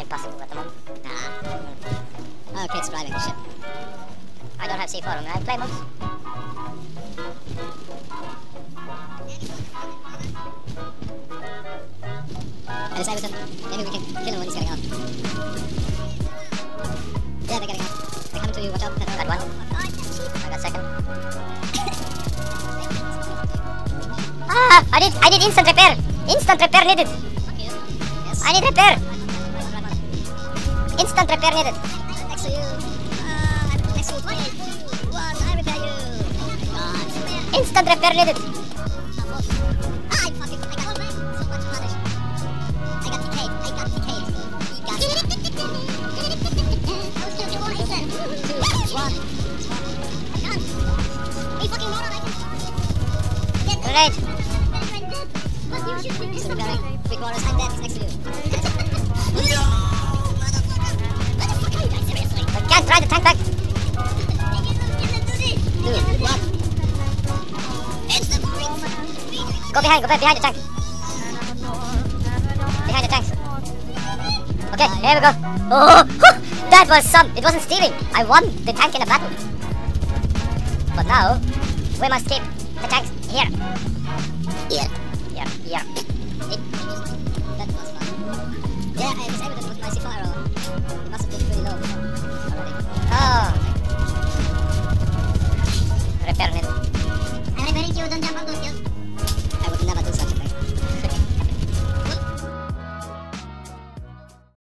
passing through at the moment. Ah. Okay, it's driving. Shit. I don't have C4 on me. I play moves. I decided with him. Maybe we can kill him when he's getting out. Yeah, they're getting out. They're coming to you. Watch out. Got one. I got second. Ah! I did instant repair. Instant repair needed. Yes. I need repair. Run. Instant repair needed. Next to you. Next to you. 3, 2, 1. I repair you. Oh my god. Instant repair needed. I fucking. I got so much damage. I got decayed. He got. I was gonna kill one instant. 2, 1. I'm done. Hey, fucking moron. I can. Grenade. But you should be repairing. 3 quarters. I'm dead. He's next to you. No, motherfucker. Motherfucker, you guys seriously? I can't try the tank back. 2, 1. Instant points. Go behind the tank. Behind the tanks. Okay, here we go. Oh, that was it wasn't stealing. I won the tank in a battle. But now, we must keep the tanks here. Yeah. Here. That was fun. Yeah, I